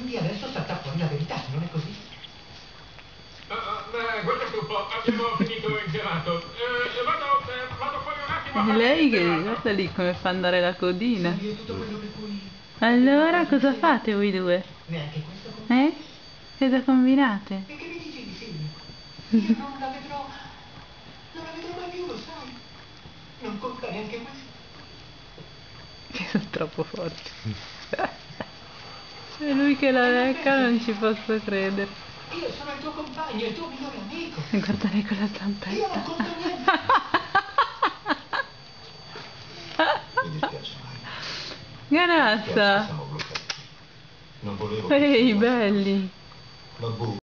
quindi adesso salta fuori la verità, non è così? Guardate un po', abbiamo finito il gelato. Vado fuori un attimo a È fare lei il che gelato. guarda lì come fa andare la codina. Sai tutto quello per cui... Allora cosa fate voi due? Neanche questo con... Eh? Cosa combinate? E che mi dici di sì? Io non la vedrò... Non la vedrò mai più, lo sai? Non conta neanche questo. Sono troppo forte. E lui che la lecca non ci posso credere. Io sono il tuo compagno, il tuo migliore amico. Guarda lei con la Io zampetta. non conto niente. Mi dispiace, Mai. Grazia. Siamo bloccati. Non volevo... Ehi, belli. Vabbù.